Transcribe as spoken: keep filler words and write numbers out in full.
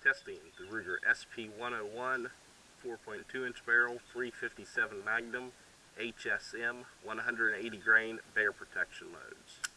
Testing the Ruger S P one oh one four point two inch barrel three fifty-seven Magnum H S M one hundred eighty grain Bear Protection loads.